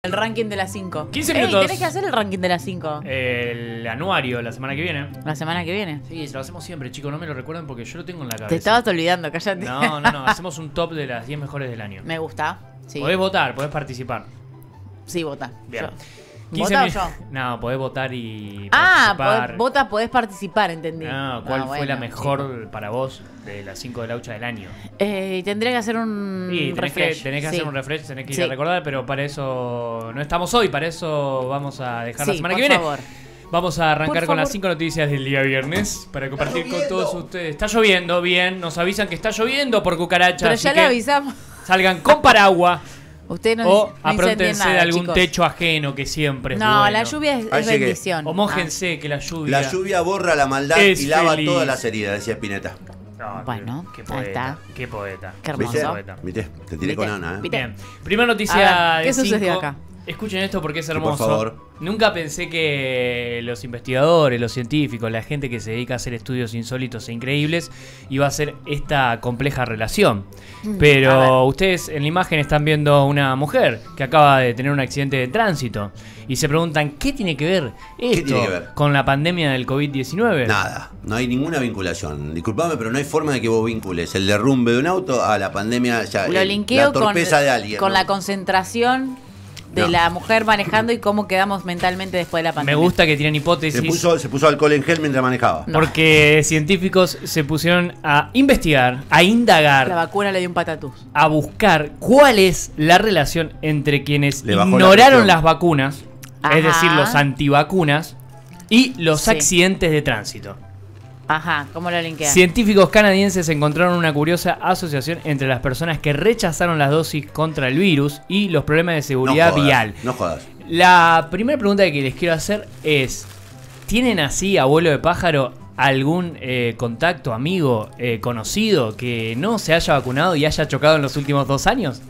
El ranking de las 5. 15 minutos. Tenés que hacer el ranking de las 5. El anuario la semana que viene. La semana que viene. Sí, lo hacemos siempre, chicos. No me lo recuerden porque yo lo tengo en la cabeza. Te estabas olvidando, cállate. No. Hacemos un top de las 10 mejores del año. Me gusta. Sí. Podés votar, podés participar. Sí, vota. Bien. Yo. 15 ¿Vota o min- yo? No, podés votar y Ah, participar. podés participar, entendí. No, ¿cuál fue la bueno, mejor para vos de las 5 de la hucha del año? Tendría que hacer un Sí, refresh. tenés que Sí. hacer un refresh, tenés que ir Sí. a recordar, pero para eso no estamos hoy, para eso vamos a dejar la Sí, semana por que viene. favor. Vamos a arrancar Por con las favor. 5 noticias del día viernes para compartir con todos ustedes. Está lloviendo, bien, nos avisan que está lloviendo por cucaracha, Pero así ya que le avisamos. salgan con paraguas Ustedes no, o no apróntense incendien nada, de algún chicos. techo ajeno que siempre es No, bueno. la lluvia es Ahí llegué. bendición. O mójense que la lluvia... La lluvia borra la maldad Es y lava feliz. todas las heridas, decía Spinetta. No, Bueno, qué ahí poeta, está. qué poeta. Qué ¿Viste? hermoso. Poeta. ¿Viste? Te tiré con Ana, ¿eh? ¿Viste? Bien, primera noticia A ver, ¿qué de sucedió 5. acá? Escuchen esto porque es Sí, hermoso. por favor. Nunca pensé que los investigadores, los científicos, la gente que se dedica a hacer estudios insólitos e increíbles iba a hacer esta compleja relación. A ver. Pero ustedes en la imagen están viendo una mujer que acaba de tener un accidente de tránsito y se preguntan ¿qué tiene que ver esto tiene que ver? con la pandemia del COVID-19? Nada, no hay ninguna vinculación. Disculpame, pero no hay forma de que vos vincules el derrumbe de un auto a la pandemia, ya, Lo linkeo la torpeza de alguien. con ¿no? la concentración de No. la mujer manejando y cómo quedamos mentalmente después de la Me pandemia. gusta que tienen hipótesis. Se puso alcohol en gel mientras manejaba. No. Porque científicos se pusieron a investigar, a indagar, La vacuna le dio un patatús. a buscar cuál es la relación entre quienes Le bajó la ignoraron presión. las vacunas, Ajá. es decir, los antivacunas, y los Sí. accidentes de tránsito. Ajá, ¿cómo lo linkean? Científicos canadienses encontraron una curiosa asociación entre las personas que rechazaron las dosis contra el virus y los problemas de seguridad jodas, vial. No jodas. La primera pregunta que les quiero hacer es, ¿tienen así, abuelo de pájaro, algún contacto, amigo, conocido que no se haya vacunado y haya chocado en los últimos 2 años?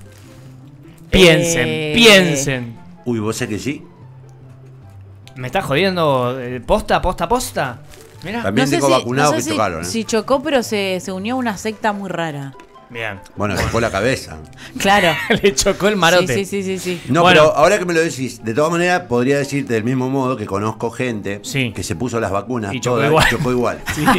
Piensen, piensen. Uy, ¿vos sé que sí? ¿Me estás jodiendo? ¿Posta? Mira. También tengo vacunados no que sé chocaron, ¿eh? si chocó, pero se unió a una secta muy rara. Bien. Bueno, dejó la cabeza. Claro. Le chocó el marote. Sí. No, Bueno. pero ahora que me lo decís, de todas maneras podría decirte del mismo modo que conozco gente Sí. que se puso las vacunas Y chocó todas igual. y chocó igual.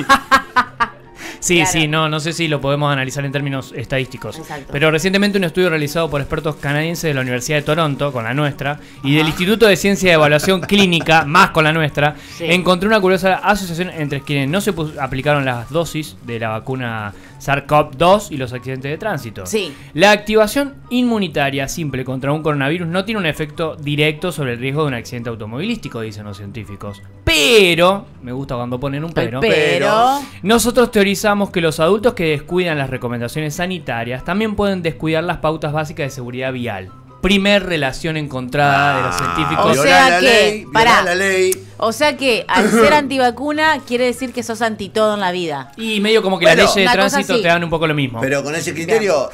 Sí, Claro. no sé si lo podemos analizar en términos estadísticos. Exacto. Pero recientemente un estudio realizado por expertos canadienses de la Universidad de Toronto, con la nuestra, y del Instituto de Ciencia de Evaluación Clínica, más con la nuestra, Sí. encontró una curiosa asociación entre quienes no se aplicaron las dosis de la vacuna SARS-CoV-2 y los accidentes de tránsito. Sí. La activación inmunitaria simple contra un coronavirus no tiene un efecto directo sobre el riesgo de un accidente automovilístico, dicen los científicos. Pero, me gusta cuando ponen un pero. Pero Nosotros teorizamos que los adultos que descuidan las recomendaciones sanitarias también pueden descuidar las pautas básicas de seguridad vial. Primer relación encontrada de los científicos. O Violar sea la que, ley, pará. violar la ley. O sea que al ser antivacuna quiere decir que sos anti todo en la vida. Y medio como que Bueno, las leyes de una cosa tránsito así. te dan un poco lo mismo. Pero con ese criterio,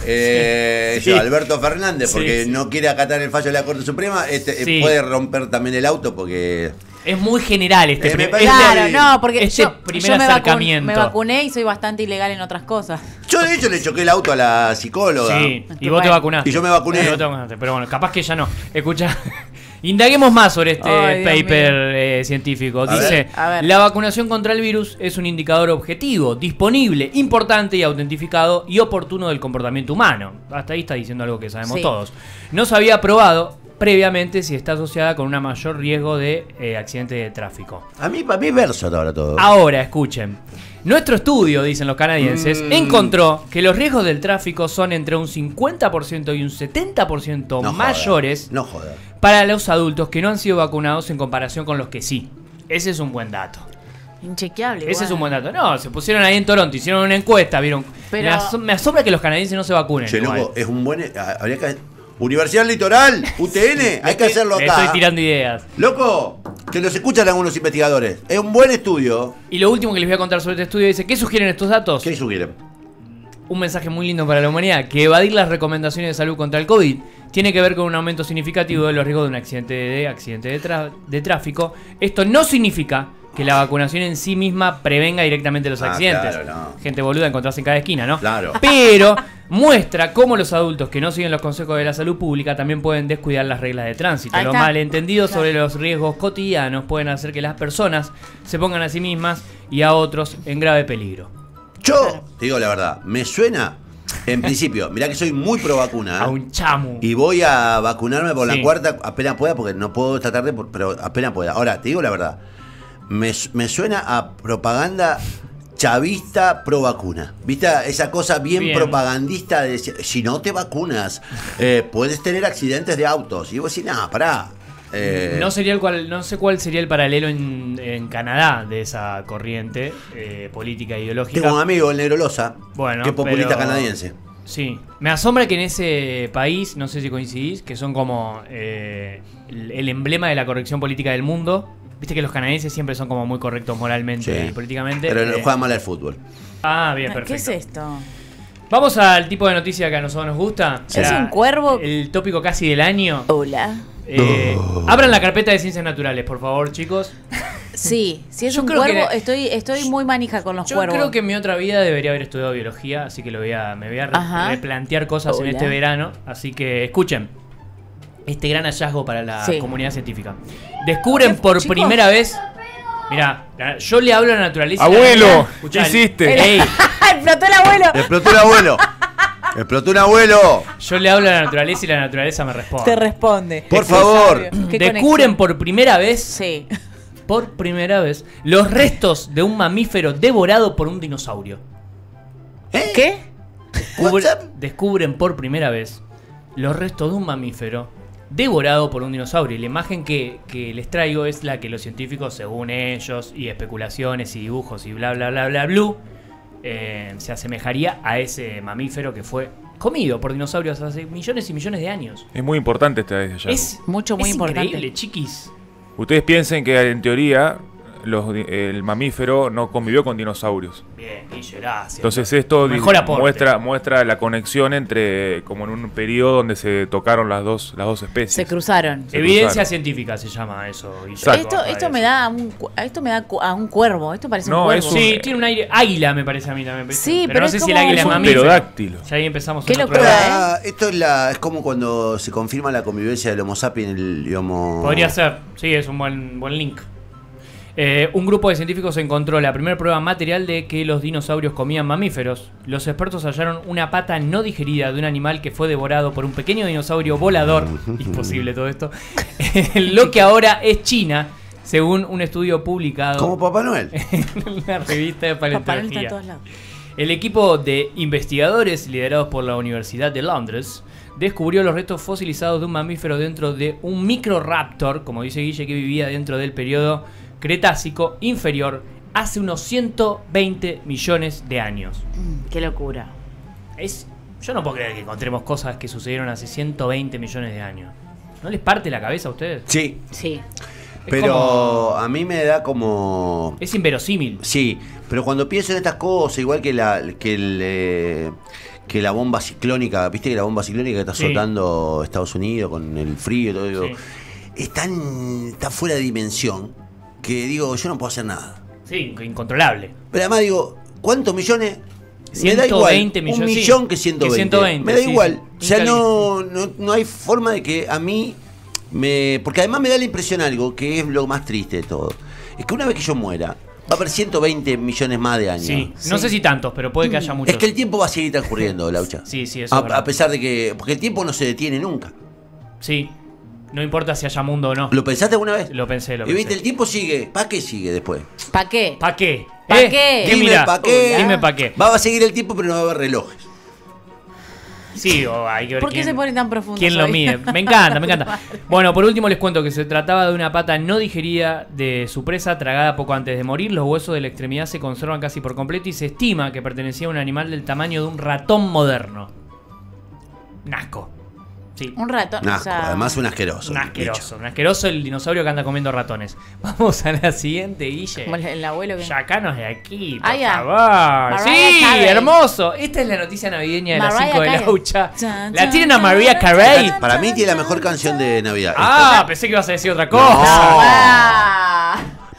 Sí. Alberto Fernández, Sí, porque sí. no quiere acatar el fallo de la Corte Suprema, Sí. puede romper también el auto porque... Es muy general este Me primer parece- Claro, no, porque este yo primer me acercamiento. me vacuné y soy bastante ilegal en otras cosas. Yo de hecho le choqué el auto a la psicóloga. Sí, y Qué vos te bueno. vacunaste. Y yo me vacuné. Y vos te vacunaste, pero bueno, capaz que ya no. Escucha, indaguemos más sobre este Ay, Dios paper mío. científico. A Dice, ver. A ver. la vacunación contra el virus es un indicador objetivo, disponible, importante y autentificado y oportuno del comportamiento humano. Hasta ahí está diciendo algo que sabemos Sí. todos. No se había probado previamente si está asociada con un mayor riesgo de accidente de tráfico. Para mí es verso ahora todo. Ahora, escuchen. Nuestro estudio, dicen los canadienses, encontró que los riesgos del tráfico son entre un 50% y un 70% No mayores jodas, no jodas. para los adultos que no han sido vacunados en comparación con los que sí. Ese es un buen dato. Inchequeable. Ese igual. es un buen dato. No, se pusieron ahí en Toronto, hicieron una encuesta, vieron. Pero- Me asombra que los canadienses no se vacunen. Che, igual. loco, es un buen... Habría que... Universidad Litoral, UTN, hay que hacerlo Le acá. estoy tirando ideas. Loco, que los escuchan algunos investigadores. Es un buen estudio. Y lo último que les voy a contar sobre este estudio dice, ¿qué sugieren estos datos? ¿Qué sugieren? Un mensaje muy lindo para la humanidad, que evadir las recomendaciones de salud contra el COVID tiene que ver con un aumento significativo de los riesgos de un accidente de tráfico. Esto no significa que la vacunación en sí misma prevenga directamente los Ah, accidentes. claro, no. Gente boluda encontrarse en cada esquina, ¿no? Claro. Pero muestra cómo los adultos que no siguen los consejos de la salud pública también pueden descuidar las reglas de tránsito. Ahí Los está. malentendidos sobre los riesgos cotidianos pueden hacer que las personas se pongan a sí mismas y a otros en grave peligro. Yo, te digo la verdad, me suena, en principio, mirá que soy muy pro vacuna, A un chamu. y voy a vacunarme por Sí. la cuarta apenas pueda, porque no puedo esta tarde, pero apenas pueda. Ahora, te digo la verdad, me suena a propaganda chavista pro vacuna. ¿Viste? Esa cosa bien propagandista de decir, si no te vacunas, puedes tener accidentes de autos. Y vos decís, no, pará. No sé cuál sería el paralelo en Canadá de esa corriente política e ideológica. Tengo un amigo, el Negro Loza, Bueno, que es populista pero- canadiense. Sí, me asombra que en ese país, no sé si coincidís, que son como el emblema de la corrección política del mundo. Viste que los canadienses siempre son como muy correctos moralmente Sí. y políticamente. Pero no juega mal al fútbol. Ah, bien, ¿Qué perfecto. es esto? Vamos al tipo de noticia que a nosotros nos gusta. ¿Es un cuervo? El tópico casi del año. Hola. Abran la carpeta de ciencias naturales, por favor, chicos. Sí, si es Yo un creo cuervo, que- estoy muy manija con los Yo cuervos. creo que en mi otra vida debería haber estudiado biología, así que me voy a Ajá. replantear cosas en Hola. este verano. Así que escuchen este gran hallazgo para la Sí. comunidad científica. Descubren por chicos? primera vez. Mirá, yo le hablo a la naturaleza. Abuelo, Escuchá, ¿qué hiciste? ey, ¡Explotó el abuelo! ¡Explotó un abuelo! ¡Explotó un abuelo! yo le hablo a la naturaleza y la naturaleza me responde. Te responde. Por Qué favor. sabio. Qué Descubren conexión. por primera vez, Sí. por primera vez, los restos de un mamífero devorado por un dinosaurio. ¿Eh? ¿Qué? WhatsApp. Descubren por primera vez los restos de un mamífero devorado por un dinosaurio. Y la imagen que les traigo es la que los científicos, según ellos, y especulaciones y dibujos y bla bla bla bla blue, se asemejaría a ese mamífero que fue comido por dinosaurios hace millones y millones de años. Es muy importante este hallazgo. Es Mucho, muy es importante. increíble, chiquis. Ustedes piensen que en teoría el mamífero no convivió con dinosaurios. Bien, Guille, gracias. Entonces esto Mejor aporte. muestra la conexión entre, como en un periodo donde se tocaron las dos especies. Se cruzaron. Se Evidencia cruzaron. científica se llama eso. Guille. Exacto. Esto me da a un cuervo. Esto parece No, un es cuervo. Sí, tiene un aire águila, me parece a mí también. Sí, pero pero no es sé si como el águila es un mamífero. pterodáctilo. Ya ahí empezamos. Qué otro locura, programa. Esto es como cuando se confirma la convivencia del Homo sapiens y el Homo. Podría ser, sí, es un buen link. Un grupo de científicos encontró la primera prueba material de que los dinosaurios comían mamíferos. Los expertos hallaron una pata no digerida de un animal que fue devorado por un pequeño dinosaurio volador. Imposible todo esto. Lo que ahora es China, según un estudio publicado Como Papá Noel. en una revista de Papá Noel está en paleontología. todos lados. El equipo de investigadores liderados por la Universidad de Londres descubrió los restos fosilizados de un mamífero dentro de un microraptor, como dice Guille, que vivía dentro del periodo Cretácico inferior hace unos 120 millones de años. Qué locura. Yo no puedo creer que encontremos cosas que sucedieron hace 120 millones de años. ¿No les parte la cabeza a ustedes? Sí, Sí. pero como- a mí me da como. Es inverosímil. Sí, pero cuando pienso en estas cosas, igual que que la bomba ciclónica, ¿viste que la bomba ciclónica que está Sí. soltando Estados Unidos con el frío y todo, digo, Sí. es tan fuera de dimensión que digo, yo no puedo hacer nada. Sí, incontrolable. Pero además digo, ¿cuántos millones? Me da 120 igual, millones, un sí. millón que 120. Que 120, me da sí, igual. sí. O sea, no hay forma de que a mí porque además me da la impresión algo que es lo más triste de todo. Es que una vez que yo muera, va a haber 120 millones más de años. Sí, no sé si tantos, pero puede que haya muchos. Es que el tiempo va a seguir transcurriendo, Laucha. Sí, eso es verdad. A pesar de que. Porque el tiempo no se detiene nunca. Sí, no importa si haya mundo o no. ¿Lo pensaste alguna vez? Lo pensé, lo Y viste, pensé. el tiempo sigue. ¿Para qué sigue después? ¿Para qué? ¿Para qué? ¿Pa' qué? ¿Qué Dime mirá? pa' qué. Dime para qué. Va a seguir el tiempo, pero no va a haber relojes. Sí, o hay que ver ¿Por qué quién, se pone tan profundo? quién lo mide. Me encanta, me encanta. Bueno, por último les cuento que se trataba de una pata no digerida de su presa tragada poco antes de morir. Los huesos de la extremidad se conservan casi por completo y se estima que pertenecía a un animal del tamaño de un ratón moderno. Nasco. Sí. Un ratón. Nah, o sea, además un asqueroso. Un asqueroso el dinosaurio que anda comiendo ratones. Vamos a la siguiente, Guille. como el abuelo que. Sacanos de aquí, por Ah, ya. favor. Mariah Sí, Carey. hermoso. Esta es la noticia navideña de las Mariah 5 de la Carey. Laucha. Chan, ¿La chan, tienen a chan, Mariah chan, Carey? chan. Para mí tiene la mejor canción de Navidad. Ah, pensé que ibas a decir otra cosa. No. Ah.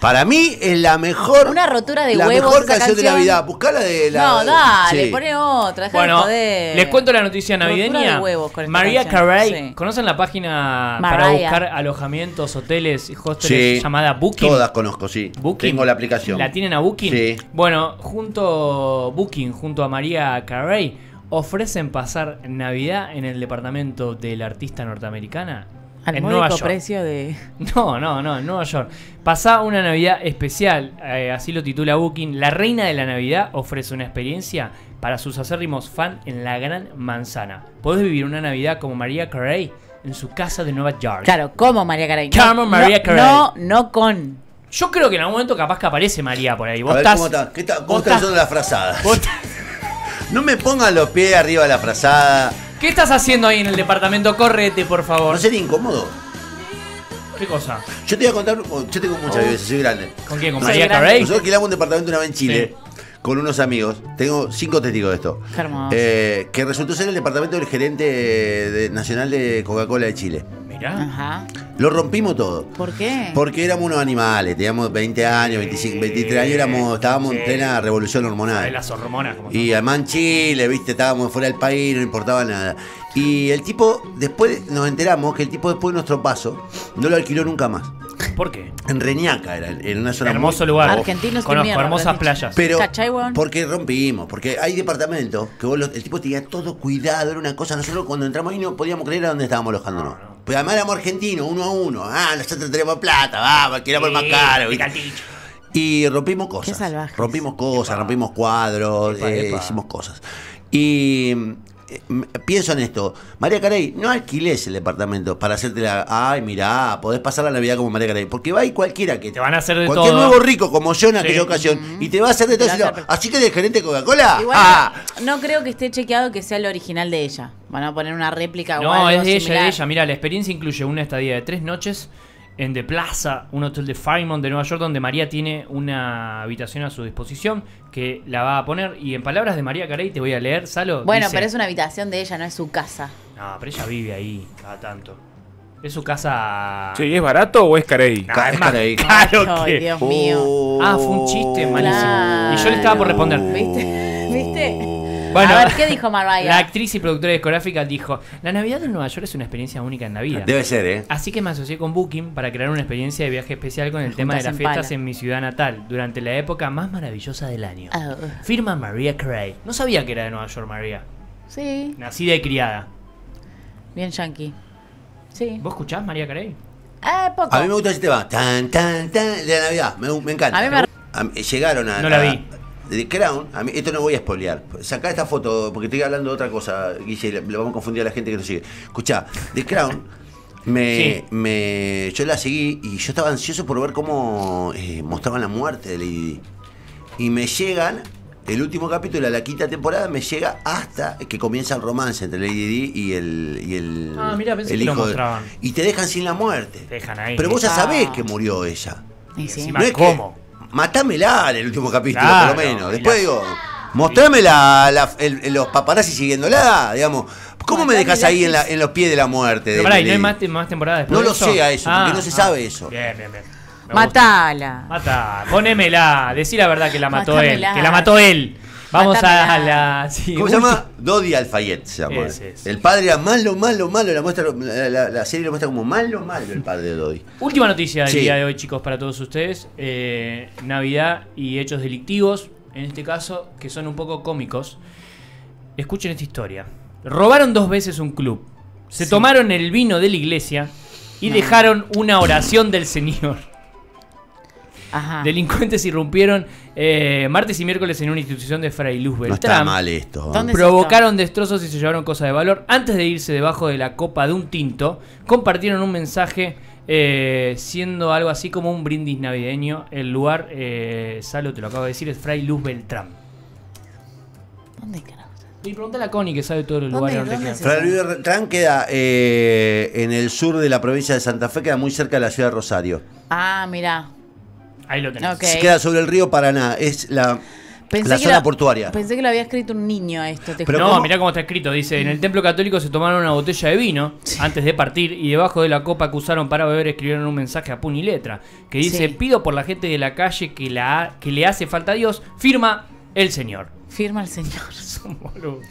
Para mí es la mejor. Una rotura de la huevos. mejor esa canción de Navidad. Buscala de la. No, dale, Sí. poné otra. Dejá de Bueno, joder. les cuento la noticia Rotura navideña. de huevos con esta Mariah canción. Carey, Sí. ¿conocen la página para Mariah. buscar alojamientos, hoteles y hosteles Sí. llamada Booking? Todas conozco, sí. Booking. Tengo la aplicación. ¿La tienen a Booking? Sí. Bueno, Booking, junto a Mariah Carey, ofrecen pasar Navidad en el departamento de la artista norteamericana Al en Nueva módico York. precio de... No, en Nueva York. Pasá una Navidad especial, así lo titula Booking. La reina de la Navidad ofrece una experiencia para sus acérrimos fan en la Gran Manzana. Podés vivir una Navidad como Mariah Carey en su casa de Nueva York. Claro, como Mariah Carey. Como Mariah Carey. No con... Yo creo que en algún momento capaz que aparece María por ahí. A Vos ver, estás... ¿cómo está? ¿Cómo vos están estás- usando la frazada? vos- No me pongan los pies arriba de la frazada. ¿Qué estás haciendo ahí en el departamento? Correte, por favor. ¿No sería incómodo? ¿Qué cosa? Yo te voy a contar. Yo tengo muchas veces, soy grande. ¿Con quién? ¿Con Soy Mariah grande. Carey? Nosotros alquilamos un departamento una vez en Chile con unos amigos. Tengo 5 testigos de esto. Qué hermoso. Que resultó ser el departamento del gerente nacional de Coca-Cola de Chile. Mirá. Ajá. Lo rompimos todo. ¿Por qué? Porque éramos unos animales, teníamos 20 años, 25, 23 años, estábamos en plena revolución Sabés hormonal. las hormonas como Y además en Chile, viste, estábamos fuera del país, no importaba nada. Y el tipo, después nos enteramos que el tipo después de nuestro paso, no lo alquiló nunca más. ¿Por qué? En Reñaca era, en una zona Hermoso muy- lugar. Argentinos, qué Conozco mierda, hermosas habrás dicho. playas. Pero, ¿Cachai, weón? porque rompimos, porque hay departamentos que el tipo tenía todo cuidado, era una cosa. Nosotros cuando entramos ahí no podíamos creer a dónde estábamos alojándonos. Pero además éramos argentinos, 1 a 1. Nosotros tenemos plata, vamos, alquilamos el más caro. ¿viste? Picantito. Y rompimos cosas. Qué salvajes. Rompimos cosas, rompimos cuadros, Epa. hicimos cosas. Y pienso en esto. María Carey, no alquiles el departamento para hacerte la. Ay, mirá, podés pasar la Navidad como María Carey. Porque va a ir cualquiera que Te van a hacer de cualquier todo. nuevo rico como yo en aquella Sí. ocasión. Y te va a hacer de todo. Te va a hacer- Así que del gerente de Coca-Cola. Igual Ah, no creo que esté chequeado que sea el original de ella. Van a poner una réplica o No, algo es de similar. ella. Mira, la experiencia incluye una estadía de 3 noches en The Plaza, un hotel de Fairmont de Nueva York, donde María tiene una habitación a su disposición que la va a poner. Y en palabras de María Carey, te voy a leer, Salo. Bueno, dice- pero es una habitación de ella, no es su casa. No, pero ella vive ahí cada tanto. Es su casa. Che, ¿y es barato o es Carey? No, es más Carey. caro Ay, que. Dios mío. Ah, fue un chiste malísimo. Claro. Y yo le estaba por responder. ¿Viste? ¿Viste? Bueno, A ver, ¿qué dijo Mariah? La actriz y productora discográfica dijo: La Navidad en Nueva York es una experiencia única en la vida. Debe ser, ¿eh? Así que me asocié con Booking para crear una experiencia de viaje especial con el tema de juntas las en fiestas pala. en mi ciudad natal, durante la época más maravillosa del año. Oh. Firma Mariah Carey. No sabía que era de Nueva York, María. Sí, Nacida y criada. bien yankee. Sí. ¿Vos escuchás Mariah Carey? Poco. A mí me gusta ese tema. Tan, tan, tan, de la Navidad. Me encanta. A mí me- Llegaron a. No la vi. The Crown, a mí, esto no voy a spoilear. Sacá esta foto, porque estoy hablando de otra cosa, Guille, le vamos a confundir a la gente que nos sigue. Escuchá, The Crown, yo la seguí y yo estaba ansioso por ver cómo mostraban la muerte de Lady Di. Y me llegan, el último capítulo de la 5ª temporada, me llega hasta que comienza el romance entre Lady Di y el Ah, mirá, pensé el que lo hijo de- mostraban. Y te dejan sin la muerte. Te dejan ahí. Pero vos ya Ah. sabés que murió ella. Y sí. Encima, No es ¿cómo? que matámela en el último capítulo, Claro, por lo menos. y Después la- digo, mostrame los paparazzi siguiéndola, digamos. ¿Cómo me dejas ahí en los pies de la muerte? Pero de pará, ¿y no hay Lady? más temporadas después No de lo eso? sé a eso, porque no se sabe eso. Bien, bien, bien. Me gusta. Matala. Mata, ponémela. Decí la verdad que la mató Mátamela. él. Que la mató él. Vamos a Mátamela. la. Sí, ¿Cómo se llama? Dodi Al-Fayed se llama. Ese. El padre era malo, la serie lo muestra como malo, el padre de Dodi. Última noticia del Sí. día de hoy, chicos, para todos ustedes. Navidad y hechos delictivos, en este caso, que son un poco cómicos. Escuchen esta historia. Robaron 2 veces un club. Se tomaron el vino de la iglesia y dejaron una oración del Señor. Ajá. Delincuentes irrumpieron martes y miércoles en una institución de Fray Luz No está Beltrán. mal esto. ¿Dónde es Provocaron destrozos y se llevaron cosas de valor. Antes de irse debajo de la copa de un tinto, compartieron un mensaje siendo algo así como un brindis navideño. El lugar, Salo, te lo acabo de decir, es Fray Luz Beltrán. ¿Dónde carajo? Y pregúntale a Connie que sabe todos los ¿Dónde- lugares donde dónde quedan. es? Fray Luis Beltrán queda en el sur de la provincia de Santa Fe, queda muy cerca de la ciudad de Rosario. Ah, mirá. Ahí lo tenés. Ok. Se queda sobre el río Paraná. Es la La zona portuaria. Pensé que lo había escrito un niño esto. Pero no, ¿cómo? mirá cómo está escrito. Dice, en el templo católico se tomaron una botella de vino antes de partir y debajo de la copa que usaron para beber escribieron un mensaje a puño y letra que dice, Sí. pido por la gente de la calle que le hace falta a Dios, firma el Señor. Firma el señor. Son boludos.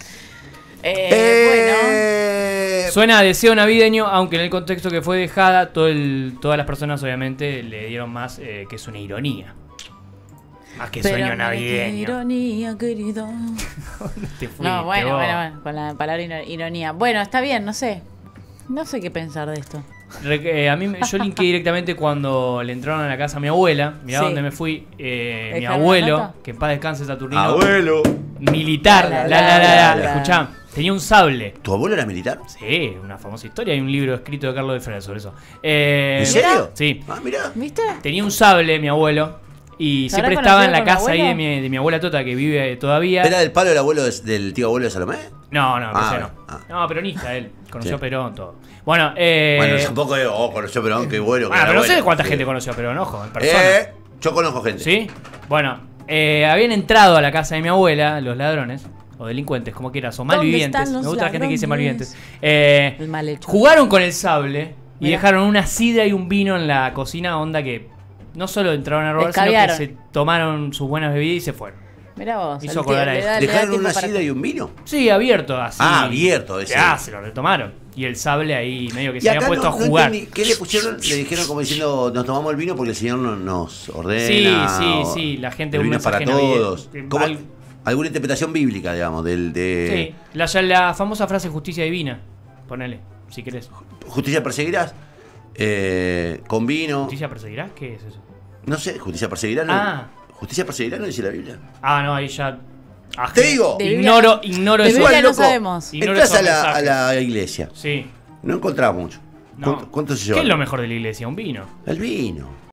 Bueno. Suena a deseo navideño, aunque en el contexto que fue dejada, todas las personas obviamente le dieron más que es una ironía. Más que Pero sueño mira qué navideño. ironía, querido. Te fuiste, No, bueno, vos. bueno, con la palabra ironía. Bueno, está bien, no sé. No sé qué pensar de esto. Yo linké directamente cuando le entraron a la casa a mi abuela. Mirá Sí. dónde me fui. Mi ¿Dejaron la abuelo, nota? que en paz descanse Saturnino. Abuelo. Militar. La. Escuchá, tenía un sable. ¿Tu abuelo era militar? Sí, una famosa historia. Hay un libro escrito de Carlos de Freda sobre eso. ¿En serio? Sí. Ah, mirá. ¿Viste? Tenía un sable, mi abuelo. Y ¿Se habrá siempre estaba en la conocido con casa mi ahí abuelo? de mi abuela Tota, que vive todavía. ¿Era del palo del abuelo del tío abuelo de Salomé? No, Ah, no. ah. No, peronista él. Conoció Sí. a Perón, todo. Bueno, Bueno, tampoco conoció Perón, qué bueno. que Ah, era pero no sé bueno. cuánta Sí. gente conoció a Perón, ojo, en persona. Yo conozco gente. ¿Sí? Bueno, habían entrado a la casa de mi abuela los ladrones, o delincuentes, como quieras, o malvivientes. están los Me gusta la gente que dice ladrones? malvivientes. El mal hecho. Jugaron con el sable y Mirá. dejaron una sidra y un vino en la cocina, onda que no solo entraron a robar, sino que Escabiaron. se tomaron sus buenas bebidas y se fueron. Mirá vos. Hizo al tío, acordar a le eso. da- le da ¿Dejaron tiempo una para- sidra y un vino? Sí, abierto, así. Ah, abierto, ese. Ya, se lo retomaron. Y el sable ahí medio que Y se había acá puesto no a jugar. entendí. ¿Qué le pusieron? Le dijeron como diciendo, nos tomamos el vino porque el Señor nos ordena. Sí, o sí, la gente el un vino para mensaje navideño. todos. Como alguna interpretación bíblica, digamos, de Sí, la famosa frase justicia divina. Ponele, si querés. justicia perseguirás, con vino. ¿Justicia perseguirás? ¿Qué es eso? No sé, justicia perseguirás. No. Ah. Justicia perseguirás no dice la Biblia. Ah, no, ahí ya. Te digo. De Biblia Ignoro de eso. Biblia no loco. sabemos. Ignoro Entras esos a mensajes. la iglesia. Sí. No encontraba mucho. No. ¿Cuánto se ¿Qué lleva? es lo mejor de la iglesia? ¿Un vino? El vino.